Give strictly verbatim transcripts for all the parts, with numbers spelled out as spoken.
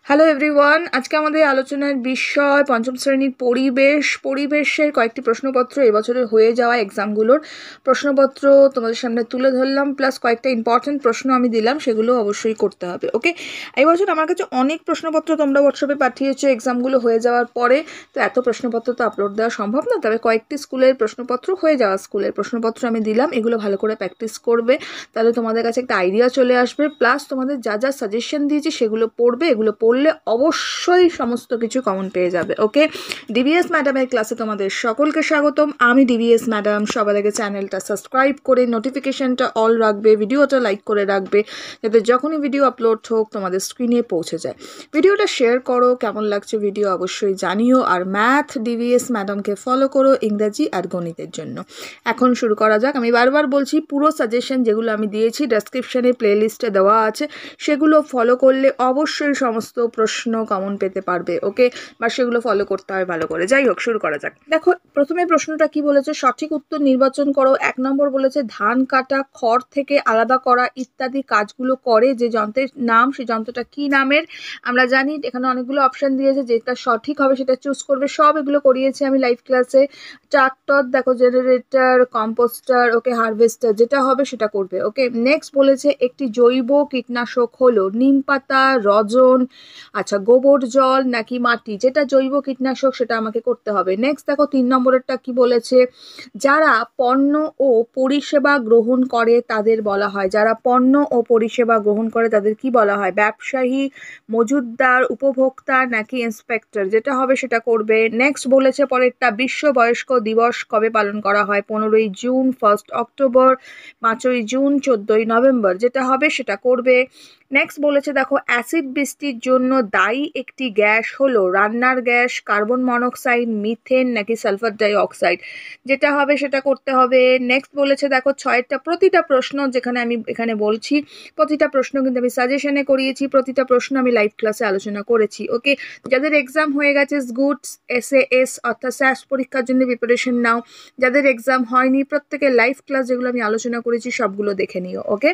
Hello everyone, আজকে আমাদের আলোচনার বিষয় পঞ্চম শ্রেণীর পরিবেশ পরিবেশের কয়েকটি প্রশ্নপত্র এবছরের হয়ে যাওয়া এক্সামগুলোর প্রশ্নপত্র তোমাদের সামনে তুলে ধরলাম, প্লাস কয়েকটা ইম্পর্টেন্ট প্রশ্ন আমি দিলাম, সেগুলো অবশ্যই করতে হবে। ওকে, এই বছর আমার কাছে অনেক প্রশ্নপত্র তোমরা হোয়াটসঅ্যাপে পাঠিয়েছো এক্সামগুলো হয়ে যাওয়ার পরে, তো এত প্রশ্নপত্র তো আপলোড দেওয়া সম্ভব না, তবে কয়েকটি স্কুলের প্রশ্নপত্র হয়ে যাওয়া স্কুলের প্রশ্নপত্র আমি দিলাম, এগুলো ভালো করে প্র্যাকটিস করবে, তাহলে তোমাদের কাছে একটা আইডিয়া চলে আসবে, প্লাস তোমাদের যা যা সাজেশন দিয়েছি সেগুলো পড়বে, এগুলো পড়লে অবশ্যই সমস্ত কিছু কমন পেয়ে যাবে। ওকে, ডিভিএস ম্যাডামের ক্লাসে তোমাদের সকলকে স্বাগতম। আমি ডিভিএস ম্যাডাম। সবার আগে চ্যানেলটা সাবস্ক্রাইব করে নোটিফিকেশনটা অল রাখবে, ভিডিওটা লাইক করে রাখবে, যাতে যখনই ভিডিও আপলোড হোক তোমাদের স্ক্রিনে পৌঁছে যায়। ভিডিওটা শেয়ার করো, কেমন লাগছে ভিডিও অবশ্যই জানিও, আর ম্যাথ ডিভিএস ম্যাডামকে ফলো করো ইংরাজি আর গণিতের জন্য। এখন শুরু করা যাক। আমি বারবার বলছি, পুরো সাজেশন যেগুলো আমি দিয়েছি ডেসক্রিপশনে প্লেলিস্টে দেওয়া আছে, সেগুলো ফলো করলে অবশ্যই সমস্ত প্রশ্ন কমন পেতে পারবে। ওকে, বা সেগুলো ফলো করতে হয় ভালো করে। যাই হোক, শুরু করা যাক। দেখো, প্রথমে প্রশ্নটা কি বলেছে, সঠিক উত্তর নির্বাচন করো। এক নম্বর বলেছে ধান কাটা, খড় থেকে আলাদা করা ইত্যাদি কাজগুলো করে যে যন্ত্রের নাম, সেই যন্ত্রটা কি নামের? আমরা জানি এখানে অনেকগুলো অপশন দিয়েছে, যেটা সঠিক হবে সেটা চুজ করবে। সব এগুলো করিয়েছি আমি লাইভ ক্লাসে। ট্রাক্টর দেখো, জেনারেটর, কম্পোস্টার, ওকে, হারভেস্টার, যেটা হবে সেটা করবে। ওকে, নেক্সট বলেছে একটি জৈব কীটনাশক হলো নিম পাতা, রজন, আচ্ছা গোবর জল নাকি মাটি? যেটা জৈব কীটনাশক সেটা আমাকে করতে হবে। নেক্সট দেখো তিন নম্বরেরটা কি বলেছে, যারা পণ্য ও পরিষেবা গ্রহণ করে তাদের বলা হয়, যারা পণ্য ও পরিষেবা গ্রহণ করে তাদের কি বলা হয়? ব্যবসায়ী, মজুতদার, উপভোক্তা নাকি ইন্সপেক্টর? যেটা হবে সেটা করবে। নেক্সট বলেছে পরেরটা, বিশ্ব বয়স্ক দিবস কবে পালন করা হয়? পনেরোই জুন, ফার্স্ট অক্টোবর, পাঁচই জুন, চোদ্দই নভেম্বর? যেটা হবে সেটা করবে। নেক্সট বলেছে দেখো, অ্যাসিড বৃষ্টির জন্য দায়ী একটি গ্যাস হলো রান্নার গ্যাস, কার্বন মনোক্সাইড, মিথেন নাকি সালফার ডাই অক্সাইড? যেটা হবে সেটা করতে হবে। নেক্সট বলেছে দেখো ছয়টা, প্রতিটা প্রশ্ন যেখানে আমি এখানে বলছি, প্রতিটা প্রশ্ন কিন্তু আমি সাজেশনে করিয়েছি, প্রতিটা প্রশ্ন আমি লাইভ ক্লাসে আলোচনা করেছি। ওকে, যাদের এক্সাম হয়ে গেছে গুডস এস এ এস অর্থাৎ স্যাস পরীক্ষার জন্য প্রিপারেশন নাও, যাদের এক্সাম হয়নি প্রত্যেকের লাইভ ক্লাস যেগুলো আমি আলোচনা করেছি সবগুলো দেখে নিও। ওকে,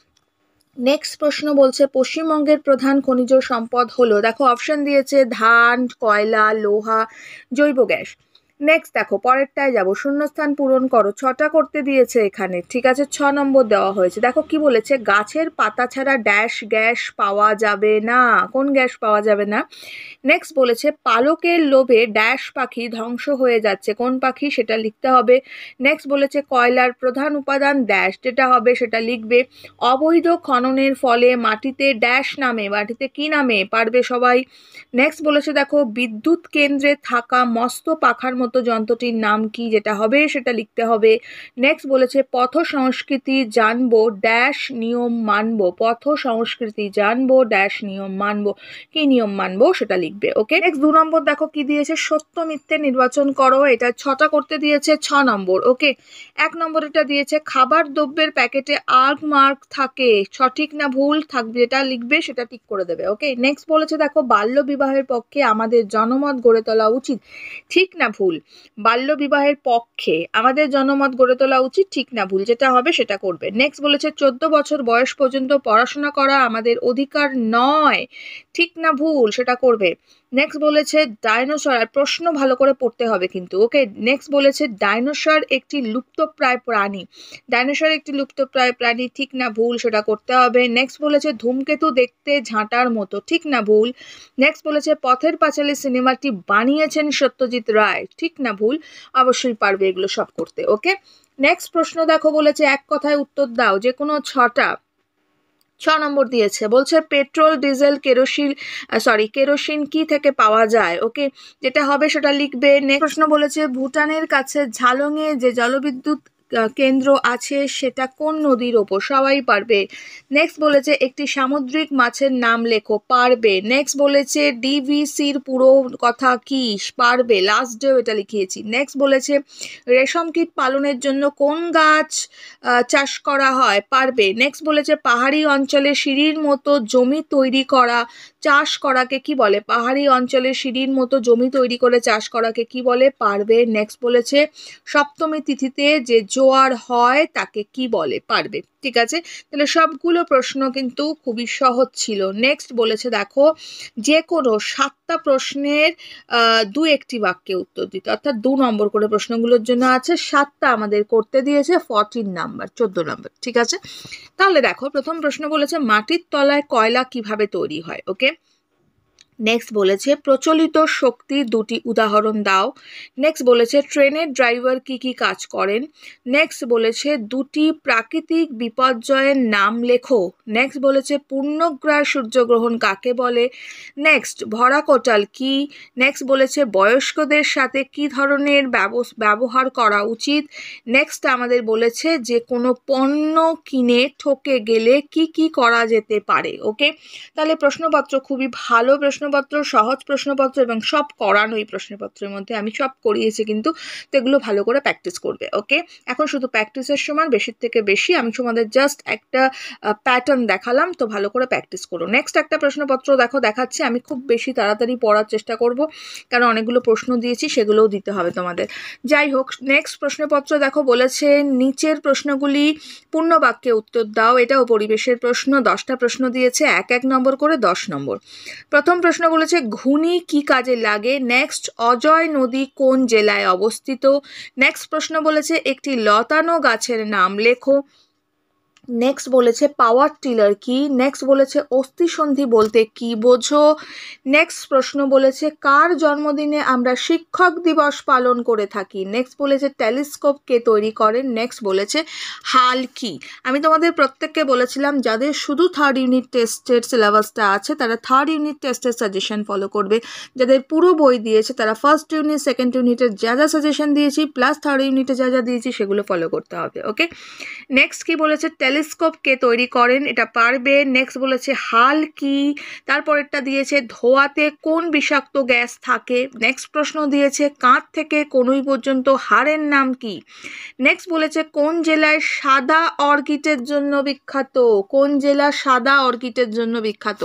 নেক্সট প্রশ্ন বলছে পশ্চিমবঙ্গের প্রধান খনিজ সম্পদ হলো, দেখো অপশন দিয়েছে ধান, কয়লা, লোহা, জৈব গ্যাস। নেক্সট দেখো পরেরটায় যাব, শূন্যস্থান পূরণ করো। ছটা করতে দিয়েছে এখানে, ঠিক আছে, ছ নম্বর দেওয়া হয়েছে। দেখো কি বলেছে, গাছের পাতা ছাড়া ড্যাশ গ্যাস পাওয়া যাবে না। কোন গ্যাস পাওয়া যাবে না? নেক্সট বলেছে পালকের লোভে ড্যাশ পাখি ধ্বংস হয়ে যাচ্ছে, কোন পাখি? সেটা লিখতে হবে। নেক্সট বলেছে কয়লার প্রধান উপাদান ড্যাশ, যেটা হবে সেটা লিখবে। অবৈধ খননের ফলে মাটিতে ড্যাশ নামে, মাটিতে কি নামে? পারবে সবাই। নেক্সট বলেছে দেখো, বিদ্যুৎ কেন্দ্রে থাকা মস্ত পাখার মতো যন্ত্রটির নাম কি? যেটা হবে সেটা লিখতে হবে। নেক্সট বলেছে পথ সংস্কৃতি জানবো ড্যাশ নিয়ম মানবো, পথ সংস্কৃতি জানবো ড্যাশ নিয়ম মানবো, কি নিয়ম মানবো সেটা লিখবে। ওকে, নেক্সট দু নম্বর দেখো কি দিয়েছে, সত্য মিথ্যে নির্বাচন করো। এটা ছটা করতে দিয়েছে, ছ নম্বর। ওকে, এক নম্বর এটা দিয়েছে খাবার দ্রব্যের প্যাকেটে আর্ক মার্ক থাকে, সঠিক না ভুল? থাকবে, যেটা লিখবে সেটা ঠিক করে দেবে। ওকে, নেক্সট বলেছে দেখো বাল্য বিবাহের পক্ষে আমাদের জনমত গড়ে তোলা উচিত, ঠিক না ভুল? বাল্য বিবাহের পক্ষে আমাদের জনমত গড়ে তোলা উচিত, ঠিক না ভুল? যেটা হবে সেটা করবে। নেক্সট বলেছে চোদ্দ বছর বয়স পর্যন্ত পড়াশোনা করা আমাদের অধিকার নয়, ঠিক না ভুল? সেটা করবে। নেক্সট বলেছে ডাইনোসর, আর প্রশ্ন ভালো করে পড়তে হবে কিন্তু। ওকে, নেক্সট বলেছে ডাইনোসর একটি লুপ্তপ্রায় প্রাণী, ডাইনোসর একটি লুপ্তপ্রায় প্রাণী, ঠিক না ভুল? সেটা করতে হবে। নেক্সট বলেছে ধূমকেতু দেখতে ঝাঁটার মতো, ঠিক না ভুল? নেক্সট বলেছে পথের পাঁচালী সিনেমাটি বানিয়েছেন সত্যজিৎ রায়, ঠিক না ভুল? অবশ্যই পারবে এগুলো সব করতে। ওকে, নেক্সট প্রশ্ন দেখো বলেছে এক কথায় উত্তর দাও, যে কোনো ছটা। ছ নম্বর দিয়েছে, বলছে petrol, diesel, kerosene, sorry kerosene কি থেকে পাওয়া যায়? ওকে, যেটা হবে সেটা লিখবে। নেক্সট প্রশ্ন বলেছে ভুটানের কাছে ঝালংয়ে যে জলবিদ্যুৎ কেন্দ্র আছে সেটা কোন নদীর ওপর? সবাই পারবে। নেক্সট বলেছে একটি সামুদ্রিক মাছের নাম লেখো, পারবে। নেক্সট বলেছে ডিভিসির পুরো কথা কি? পারবে, লাস্ট ডেও এটা লিখিয়েছি। নেক্সট বলেছে রেশম কীট পালনের জন্য কোন গাছ চাষ করা হয়? পারবে। নেক্সট বলেছে পাহাড়ি অঞ্চলে সিঁড়ির মতো জমি তৈরি করা, চাষ করাকে কি বলে? পাহাড়ি অঞ্চলে সিঁড়ির মতো জমি তৈরি করে চাষ করাকে কি বলে? পারবে। নেক্সট বলেছে সপ্তমী তিথিতে যে জোয়ার হয় তাকে কি বলে? পারবে। ঠিক আছে, তাহলে সবগুলো প্রশ্ন কিন্তু খুবই সহজ ছিল। নেক্সট বলেছে দেখো যে কোনো সাতটা প্রশ্নের দু একটি বাক্যে উত্তর দিতে, অর্থাৎ দু নম্বর করে প্রশ্নগুলোর জন্য আছে, সাতটা আমাদের করতে দিয়েছে, ফোরটিন নাম্বার, চোদ্দ নম্বর। ঠিক আছে, তাহলে দেখো প্রথম প্রশ্ন বলেছে মাটির তলায় কয়লা কিভাবে তৈরি হয়। ওকে, নেক্সট বলেছে প্রচলিত শক্তির দুটি উদাহরণ দাও। নেক্সট বলেছে ট্রেনের ড্রাইভার কি কি কাজ করেন। নেক্সট বলেছে দুটি প্রাকৃতিক বিপর্যয়ের নাম লেখো। নেক্সট বলেছে পূর্ণগ্রাস সূর্যগ্রহণ কাকে বলে। নেক্সট ভরা কোটাল কি। নেক্সট বলেছে বয়স্কদের সাথে কি ধরনের ব্যবহার করা উচিত। নেক্সট আমাদের বলেছে যে কোনো পণ্য কিনে ঠকে গেলে কি কি করা যেতে পারে। ওকে, তাহলে প্রশ্নপত্র খুবই ভালো প্রশ্নপত্র, সহজ প্রশ্নপত্র এবং সব করানো এই প্রশ্নপত্রের মধ্যে, আমি সব করিয়েছি কিন্তু, তো এগুলো ভালো করে প্র্যাকটিস করবে। ওকে, এখন শুধু প্র্যাকটিসের সময়, বেশির থেকে বেশি আমি তোমাদের জাস্ট একটা প্যাটার্ন দেখালাম, তো ভালো করে প্র্যাকটিস করো। নেক্সট একটা প্রশ্নপত্র দেখো দেখাচ্ছি, আমি খুব বেশি তাড়াতাড়ি পড়ার চেষ্টা করব কারণ অনেকগুলো প্রশ্ন দিয়েছি, সেগুলোও দিতে হবে তোমাদের। যাই হোক, নেক্সট প্রশ্নপত্র দেখো বলেছে নিচের প্রশ্নগুলি পূর্ণ বাক্যে উত্তর দাও। এটাও পরিবেশের প্রশ্ন, দশটা প্রশ্ন দিয়েছে, এক এক নম্বর করে দশ নম্বর। প্রথম প্রশ্ন বলেছে ঘুনি কি কাজে লাগে। নেক্সট অজয় নদী কোন জেলায় অবস্থিত। নেক্সট প্রশ্ন বলেছে একটি লতানো গাছের নাম লেখো। নেক্সট বলেছে পাওয়ার টিলার কি। নেক্সট বলেছে অস্থিসন্ধি বলতে কি বোঝো। নেক্সট প্রশ্ন বলেছে কার জন্মদিনে আমরা শিক্ষক দিবস পালন করে থাকি। নেক্সট বলেছে টেলিস্কোপ কে তৈরি করেন। নেক্সট বলেছে হাল কি। আমি তোমাদের প্রত্যেককে বলেছিলাম যাদের শুধু থার্ড ইউনিট টেস্টের সিলেবাসটা আছে তারা থার্ড ইউনিট টেস্টের সাজেশন ফলো করবে, যাদের পুরো বই দিয়েছে তারা ফার্স্ট ইউনিট সেকেন্ড ইউনিটের যা যা সাজেশন দিয়েছি প্লাস থার্ড ইউনিটে যা যা দিয়েছি সেগুলো ফলো করতে হবে। ওকে, নেক্সট কি বলেছে টেলিস্কোপ কে তৈরি করেন, এটা পারবে। নেক্সট বলেছে হাল কি, তারপরেরটা দিয়েছে ধোঁয়াতে কোন বিষাক্ত গ্যাস থাকে। নেক্সট প্রশ্ন দিয়েছে কাঁধ থেকে কনুই পর্যন্ত হাড়ের নাম কি। নেক্সট বলেছে কোন জেলায় সাদা অর্কিডের জন্য বিখ্যাত, কোন জেলা সাদা অর্কিডের জন্য বিখ্যাত।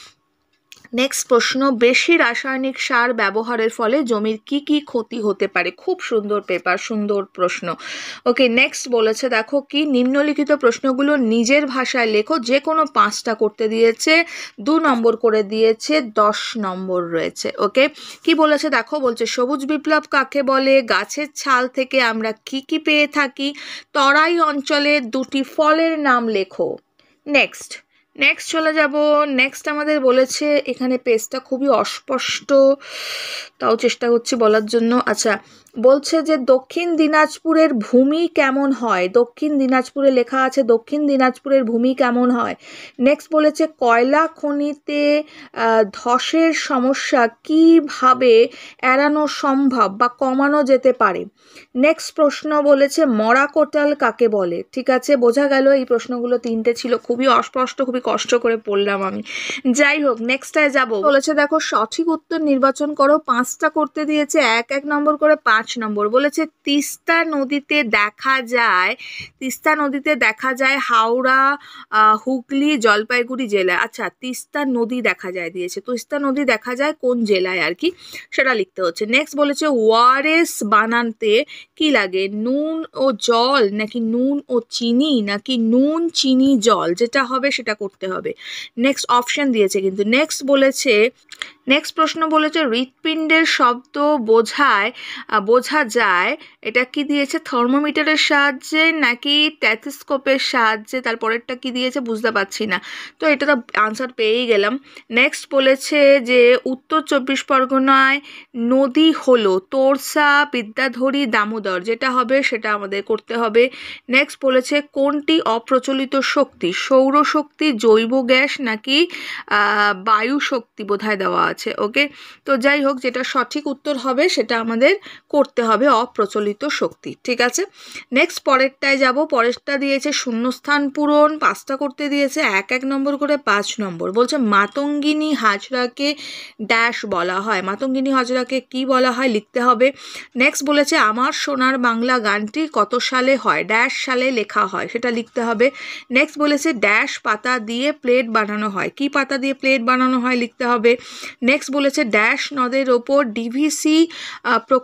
নেক্সট প্রশ্ন বেশি রাসায়নিক সার ব্যবহারের ফলে জমির কি কি ক্ষতি হতে পারে। খুব সুন্দর পেপার, সুন্দর প্রশ্ন। ওকে, নেক্সট বলেছে দেখো কি নিম্নলিখিত প্রশ্নগুলো নিজের ভাষায় লেখো, যে কোনো পাঁচটা করতে দিয়েছে, দু নম্বর করে দিয়েছে, দশ নম্বর রয়েছে। ওকে, কি বলেছে দেখো বলছে সবুজ বিপ্লব কাকে বলে, গাছের ছাল থেকে আমরা কি কি পেয়ে থাকি, তরাই অঞ্চলের দুটি ফলের নাম লেখো। নেক্সট নেক্সট চলে যাব। নেক্সট আমাদের বলেছে, এখানে পেজটা খুবই অস্পষ্ট, তাও চেষ্টা করছি বলার জন্য। আচ্ছা, বলছে যে দক্ষিণ দিনাজপুরের ভূমি কেমন হয়। দক্ষিণ দিনাজপুরে লেখা আছে দক্ষিণ দিনাজপুরের ভূমি কেমন হয়। নেক্সট বলেছে কয়লা খনিতে ধসের সমস্যা কিভাবে এড়ানো সম্ভব বা কমানো যেতে পারে। নেক্সট প্রশ্ন বলেছে মরা কোটাল কাকে বলে। ঠিক আছে, বোঝা গেল এই প্রশ্নগুলো তিনটে ছিল, খুবই অস্পষ্ট, খুবই কষ্ট করে পড়লাম আমি। যাই হোক, নেক্সটটায় যাব। বলেছে দেখো সঠিক উত্তর নির্বাচন করো, পাঁচটা করতে দিয়েছে, এক এক নম্বর করে পাঁচ নম্বর। বলেছে তিস্তা নদীতে দেখা যায়, তিস্তা নদীতে দেখা যায় হাওড়া, হুগলি, জলপাইগুড়ি জেলায়। আচ্ছা, তিস্তা নদী দেখা যায় দিয়েছে, তিস্তা নদী দেখা যায় কোন জেলায় আর কি, সেটা লিখতে হচ্ছে। নেক্সট বলেছে ওয়ারেস বানাতে কি লাগে, নুন ও জল নাকি নুন ও চিনি নাকি নুন চিনি জল, যেটা হবে সেটা করতে হবে। নেক্সট অপশন দিয়েছে কিন্তু। নেক্সট বলেছে নেক্সট প্রশ্ন বলেছে হৃৎপিণ্ডের শব্দ বোঝায় বোঝা যায়, এটা কি দিয়েছে থার্মোমিটারের সাহায্যে নাকি টেলিস্কোপের সাহায্যে, তারপরেরটা কি দিয়েছে বুঝতে পারছি না, তো এটা তো আনসার পেয়েই গেলাম। নেক্সট বলেছে যে উত্তর চব্বিশ পরগনায় নদী হলো তোরসা, বিদ্যাধরী, দামোদর, যেটা হবে সেটা আমাদের করতে হবে। নেক্সট বলেছে কোনটি অপ্রচলিত শক্তি, সৌরশক্তি, জৈব গ্যাস নাকি বায়ু শক্তি বোধহয় দেওয়া আছে। ওকে, তো যাই হোক যেটা সঠিক উত্তর হবে সেটা আমাদের করতে হবে অপ্রচলিত শক্তি। ঠিক আছে, নেক্সট পরেরটায় যাব। পরেরটা দিয়েছে শূন্যস্থান পূরণ, পাঁচটা করতে দিয়েছে, এক এক নম্বর করে পাঁচ নম্বর। বলছে মাতঙ্গিনী হাজরাকে ড্যাশ বলা হয়, মাতঙ্গিনী হাজরাকে কি বলা হয় লিখতে হবে। নেক্সট বলেছে আমার সোনার বাংলা গানটি কত সালে হয়, ড্যাশ সালে লেখা হয়, সেটা লিখতে হবে। নেক্সট বলেছে ড্যাশ পাতা দিয়ে প্লেট বানানো হয়, কি পাতা দিয়ে প্লেট বানানো হয় লিখতে হবে। নেক্সট বলেছে ড্যাশ নদের ওপর ডিভিসি প্রকল্প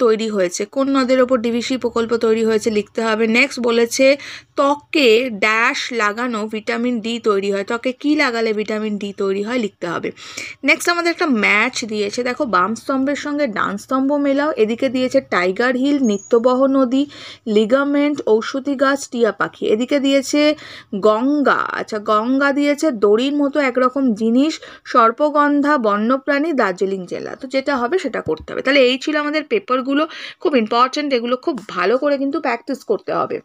তৈরি হয়েছে, কোন নদের ওপর ডিভিসি প্রকল্প তৈরি হয়েছে লিখতে হবে। নেক্সট বলেছে ত্বকে ড্যাশ লাগানো ভিটামিন ডি তৈরি হয়, ত্বকে কি লাগালে ভিটামিন ডি তৈরি হয় লিখতে হবে। নেক্সট আমাদের একটা ম্যাচ দিয়েছে, দেখো বাম স্তম্ভের সঙ্গে ডান স্তম্ভ মেলাও। এদিকে দিয়েছে টাইগার হিল, নিত্যবহ নদী, লিগামেন্ট, ঔষধি গাছ, টিয়া পাখি। এদিকে দিয়েছে গঙ্গা, আচ্ছা গঙ্গা দিয়েছে দড়ির মতো একরকম জিনিস, সর্পগন্ধা, বন্যপ্রাণী, দার্জিলিং জেলা। তো যেটা হবে সেটা করতে হবে। তাহলে এই ছিল আমাদের পেপারগুলো, খুব ইম্পর্টেন্ট, এগুলো খুব ভালো করে কিন্তু প্র্যাকটিস করতে হবে।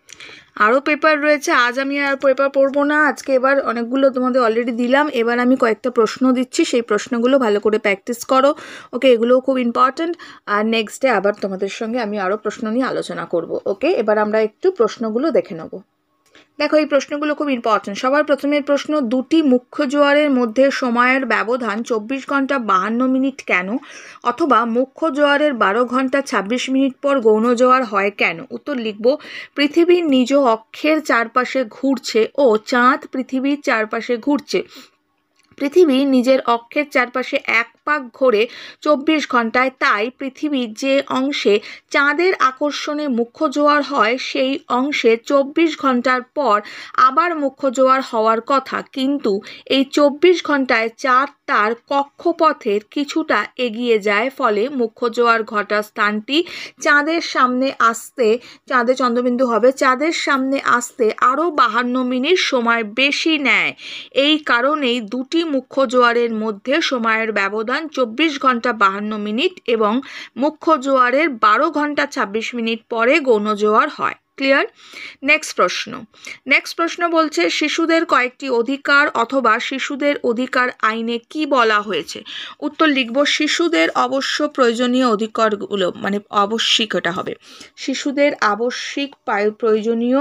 আরও পেপার রয়েছে, আজ আমি আর পেপার পড়বো না, আজকে এবার অনেকগুলো তোমাদের অলরেডি দিলাম, এবার আমি কয়েকটা প্রশ্ন দিচ্ছি, সেই প্রশ্নগুলো ভালো করে প্র্যাকটিস করো। ওকে, এগুলোও খুব ইম্পর্ট্যান্ট। আর নেক্সট ডে আবার তোমাদের সঙ্গে আমি আরও প্রশ্ন নিয়ে আলোচনা করব। ওকে, এবার আমরা একটু প্রশ্নগুলো দেখে নেব। দেখো এই প্রশ্নগুলো খুব ইম্পর্টেন্ট। সবার প্রথমের প্রশ্ন, দুটি মুখ্য জোয়ারের মধ্যে সময়ের ব্যবধান চব্বিশ ঘন্টা বাহান্ন মিনিট কেন? অথবা মুখ্য জোয়ারের বারো ঘন্টা ছাব্বিশ মিনিট পর গৌণ জোয়ার হয় কেন? উত্তর লিখব, পৃথিবীর নিজ অক্ষের চারপাশে ঘুরছে ও চাঁদ পৃথিবীর চারপাশে ঘুরছে। পৃথিবী নিজের অক্ষের চারপাশে এক পাক ঘোরে চব্বিশ ঘন্টায়, তাই পৃথিবীর যে অংশে চাঁদের আকর্ষণে মুখ্য জোয়ার হয় সেই অংশে চব্বিশ ঘন্টার পর আবার মুখ্য জোয়ার হওয়ার কথা, কিন্তু এই চব্বিশ ঘন্টায় চাঁদ তার কক্ষপথের কিছুটা এগিয়ে যায়, ফলে মুখ্য জোয়ার ঘটার স্থানটি চাঁদের সামনে আসতে, চাঁদে চন্দ্রবিন্দু হবে, চাঁদের সামনে আসতে আরও বাহান্ন মিনিট সময় বেশি নেয়। এই কারণেই দুটি মুখ্য জোয়ারের মধ্যে সময়ের ব্যবধান চব্বিশ ঘন্টা বাহান্ন মিনিট এবং মুখ্য জোয়ারের বারো ঘন্টা ছাব্বিশ মিনিট পরে গৌণ জোয়ার হয়। ক্লিয়ার? নেক্সট প্রশ্ন নেক্সট প্রশ্ন বলছে, শিশুদের কয়েকটি অধিকার অথবা শিশুদের অধিকার আইনে কি বলা হয়েছে? উত্তর লিখব, শিশুদের অবশ্য প্রয়োজনীয় অধিকারগুলো, মানে আবশ্যিক এটা হবে, শিশুদের আবশ্যিক প্রয়োজনীয়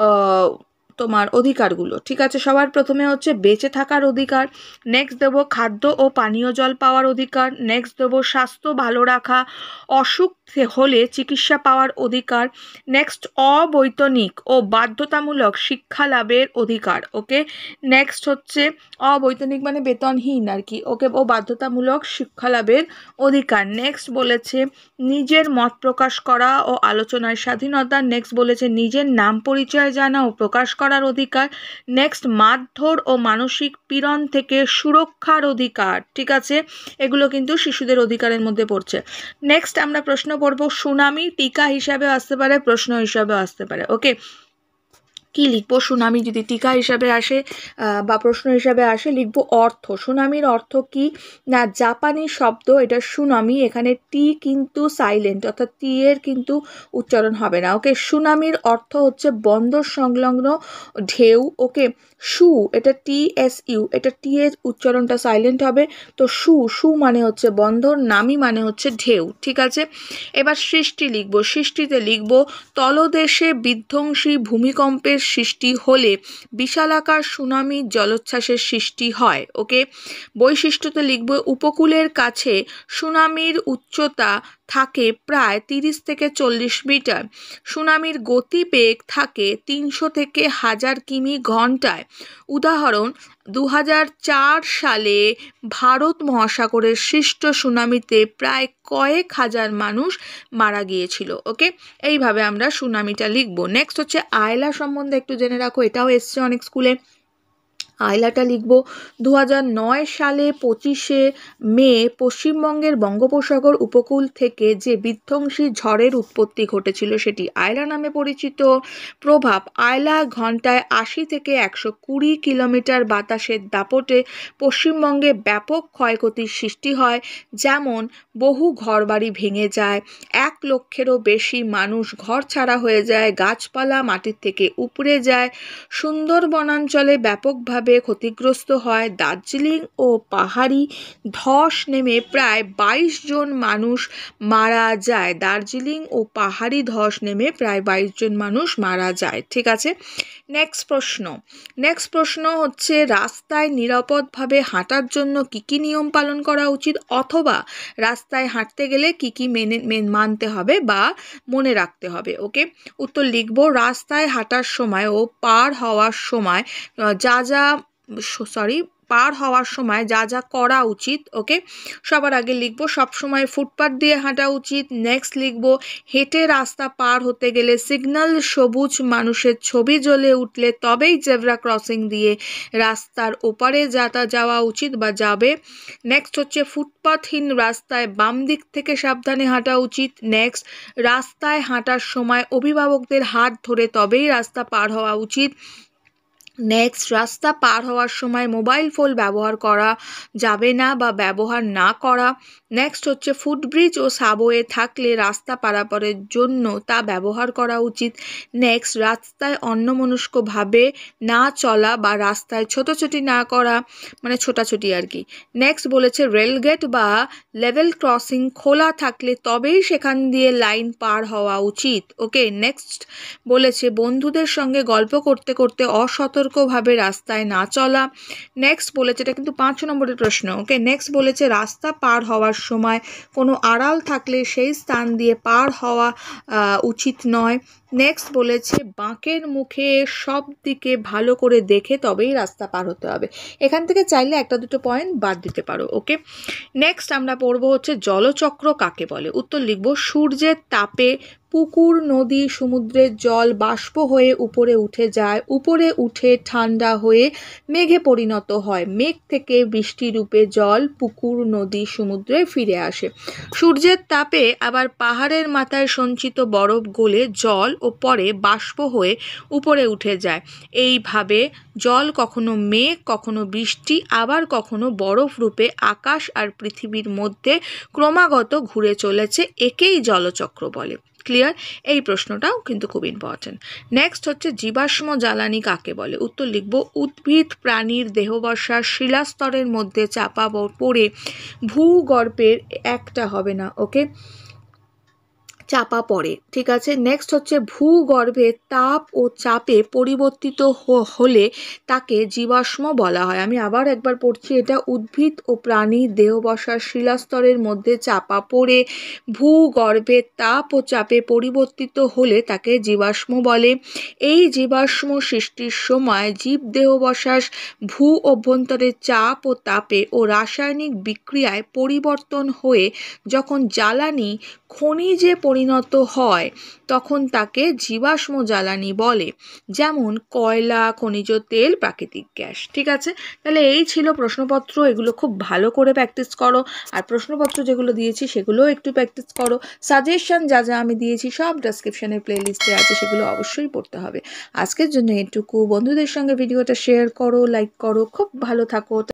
তোমার অধিকারগুলো। ঠিক আছে, সবার প্রথমে হচ্ছে বেঁচে থাকার অধিকার, নেক্সট দেবো খাদ্য ও পানীয় জল পাওয়ার অধিকার, নেক্সট দেবো স্বাস্থ্য ভালো রাখা, অসুখ হলে চিকিৎসা পাওয়ার অধিকার, নেক্সট অবৈতনিক ও বাধ্যতামূলক শিক্ষা লাভের অধিকার। ওকে, নেক্সট হচ্ছে অবৈতনিক মানে বেতনহীন আর কি, ওকে, ও বাধ্যতামূলক শিক্ষা লাভের অধিকার। নেক্সট বলেছে নিজের মত প্রকাশ করা ও আলোচনার স্বাধীনতা, নেক্সট বলেছে নিজের নাম পরিচয় জানা ও প্রকাশ করার অধিকার, নেক্সট মারধর ও মানসিক পীড়ন থেকে সুরক্ষার অধিকার। ঠিক আছে, এগুলো কিন্তু শিশুদের অধিকারের মধ্যে পড়ছে। নেক্সট আমরা প্রশ্ন পড়ব, সুনামি টিকা হিসাবে আসতে পারে, প্রশ্ন হিসাবে আসতে পারে। ওকে, কি লিখবো? সুনামি যদি টিকা হিসাবে আসে বা প্রশ্ন হিসাবে আসে, লিখবো অর্থ। সুনামির অর্থ কি না, জাপানি শব্দ, এটা সুনামি, এখানে টি কিন্তু সাইলেন্ট, অর্থাৎ টি এর কিন্তু উচ্চারণ হবে না। ওকে, সুনামির অর্থ হচ্ছে বন্দর সংলগ্ন ঢেউ। ওকে, সু এটা টি এস ইউ, এটা টি এর উচ্চারণটা সাইলেন্ট হবে, তো সু সু মানে হচ্ছে বন্দর, নামি মানে হচ্ছে ঢেউ। ঠিক আছে, এবার সৃষ্টি লিখবো। সৃষ্টিতে লিখবো তলদেশে বিধ্বংসী ভূমিকম্পের সৃষ্টি হলে বিশালাকার সুনামি জলোচ্ছ্বাসের সৃষ্টি হয়। ওকে, বৈশিষ্ট্যতে লিখব উপকূলের কাছে সুনামির উচ্চতা থাকে প্রায় তিরিশ থেকে চল্লিশ মিটার, সুনামির গতিবেগ থাকে তিনশো থেকে হাজার কিমি ঘন্টায়। উদাহরণ, দু হাজার চার সালে ভারত মহাসাগরের সৃষ্ট সুনামিতে প্রায় কয়েক হাজার মানুষ মারা গিয়েছিল। ওকে, এইভাবে আমরা সুনামিটা লিখবো। নেক্সট হচ্ছে আয়লা সম্বন্ধে একটু জেনে রাখো, এটাও এসছে অনেক স্কুলে। আয়লাটা লিখব, দু হাজার নয় সালে পঁচিশে মে পশ্চিমবঙ্গের বঙ্গোপসাগর উপকূল থেকে যে বিধ্বংসী ঝড়ের উৎপত্তি ঘটেছিল সেটি আয়লা নামে পরিচিত। প্রভাব, আয়লা ঘন্টায় আশি থেকে একশো কুড়ি কিলোমিটার বাতাসের দাপটে পশ্চিমবঙ্গে ব্যাপক ক্ষয়ক্ষতির সৃষ্টি হয়, যেমন বহু ঘরবাড়ি ভেঙে যায়, এক লক্ষেরও বেশি মানুষ ঘর ছাড়া হয়ে যায়, গাছপালা মাটির থেকে উপড়ে যায়, সুন্দর বনাঞ্চলে ব্যাপকভাবে ক্ষতিগ্রস্ত হয়, দার্জিলিং ও পাহাড়ি ধস নেমে প্রায় বাইশ জন মানুষ মারা যায়, দার্জিলিং ও পাহাড়ি ধস নেমে প্রায় বাইশ জন মানুষ মারা যায়। ঠিক আছে, নেক্সট প্রশ্ন নেক্সট প্রশ্ন হচ্ছে রাস্তায় নিরাপদভাবে হাঁটার জন্য কি কি নিয়ম পালন করা উচিত, অথবা রাস্তায় হাঁটতে গেলে কি কি মেনে মানতে হবে বা মনে রাখতে হবে। ওকে, উত্তর লিখবো, রাস্তায় হাঁটার সময় ও পার হওয়ার সময় যা যা সরি পার হওয়ার সময় যা যা করা উচিত। ওকে, সবার আগে লিখবো সবসময় ফুটপাথ দিয়ে হাঁটা উচিত। নেক্সট লিখবো হেঁটে রাস্তা পার হতে গেলে সিগন্যাল সবুজ মানুষের ছবি জ্বলে উঠলে তবেই জেব্রা ক্রসিং দিয়ে রাস্তার ওপারে যাতা যাওয়া উচিত বা যাবে। নেক্সট হচ্ছে ফুটপাথহীন রাস্তায় বাম দিক থেকে সাবধানে হাঁটা উচিত। নেক্সট রাস্তায় হাঁটার সময় অভিভাবকদের হাত ধরে তবেই রাস্তা পার হওয়া উচিত। নেক্সট রাস্তা পার হওয়ার সময় মোবাইল ফোন ব্যবহার করা যাবে না বা ব্যবহার না করা। নেক্সট হচ্ছে ফুটব্রিজ ও সাবওয়ে থাকলে রাস্তা পারাপারের জন্য তা ব্যবহার করা উচিত। নেক্সট রাস্তায় অন্যমনস্কভাবে না চলা বা রাস্তায় ছোটাছুটি না করা, মানে ছোটাছুটি আর কি। নেক্সট বলেছে রেলগেট বা লেভেল ক্রসিং খোলা থাকলে তবেই সেখান দিয়ে লাইন পার হওয়া উচিত। ওকে, নেক্সট বলেছে বন্ধুদের সঙ্গে গল্প করতে করতে অসতর্কভাবে রাস্তায় না চলা। নেক্সট বলেছে, এটা কিন্তু পাঁচ নম্বরের প্রশ্ন। ওকে, নেক্সট বলেছে রাস্তা পার হওয়ার সময় কোনো আড়াল থাকলে সেই স্থান দিয়ে পার হওয়া উচিত নয়। নেক্সট বলেছে বাঁকের মুখে সব দিকে ভালো করে দেখে তবেই রাস্তা পার হতে হবে। এখান থেকে চাইলে একটা দুটো পয়েন্ট বাদ দিতে পারো। ওকে, নেক্সট আমরা পড়বো হচ্ছে জলচক্র কাকে বলে। উত্তর লিখবো সূর্যের তাপে পুকুর, নদী, সমুদ্রের জল বাষ্প হয়ে উপরে উঠে যায়, উপরে উঠে ঠান্ডা হয়ে মেঘে পরিণত হয়, মেঘ থেকে বৃষ্টি রূপে জল পুকুর, নদী, সমুদ্রে ফিরে আসে। সূর্যের তাপে আবার পাহাড়ের মাথায় সঞ্চিত বরফ গলে জল ও পরে বাষ্প হয়ে উপরে উঠে যায়। এইভাবে জল কখনো মেঘ, কখনো বৃষ্টি, আবার কখনো বরফ রূপে আকাশ আর পৃথিবীর মধ্যে ক্রমাগত ঘুরে চলেছে, একেই জলচক্র বলে। ক্লিয়ার? এই প্রশ্নটাও কিন্তু খুব ইম্পর্টেন্ট। নেক্সট হচ্ছে জীবাশ্ম জ্বালানি কাকে বলে। উত্তর লিখব উদ্ভিদ প্রাণীর দেহবসা শিলাস্তরের মধ্যে চাপা পড়ে ভূগর্ভের একটা হবে না। ওকে, চাপা পড়ে। ঠিক আছে, নেক্সট হচ্ছে ভূগর্ভে তাপ ও চাপে পরিবর্তিত হলে তাকে জীবাশ্ম বলা হয়। আমি আবার একবার পড়ছি, এটা উদ্ভিদ ও প্রাণীর দেহবসার শিলাস্তরের মধ্যে চাপা পড়ে ভূগর্ভে তাপ ও চাপে পরিবর্তিত হলে তাকে জীবাশ্ম বলে। এই জীবাশ্ম সৃষ্টির সময় জীব দেহবসাস ভূ অভ্যন্তরের চাপ ও তাপে ও রাসায়নিক বিক্রিয়ায় পরিবর্তন হয়ে যখন জ্বালানি খনিজে পরিণত হয় তখন তাকে জীবাশ্ম জ্বালানি বলে, যেমন কয়লা, খনিজ তেল, প্রাকৃতিক গ্যাস। ঠিক আছে, তাহলে এই ছিল প্রশ্নপত্র। এগুলো খুব ভালো করে প্র্যাকটিস করো, আর প্রশ্নপত্র যেগুলো দিয়েছি সেগুলোও একটু প্র্যাকটিস করো। সাজেশন যা যা আমি দিয়েছি সব ডেসক্রিপশনের প্লে লিস্টে আছে, সেগুলো অবশ্যই পড়তে হবে। আজকের জন্য এটুকু। বন্ধুদের সঙ্গে ভিডিওটা শেয়ার করো, লাইক করো। খুব ভালো থাকো।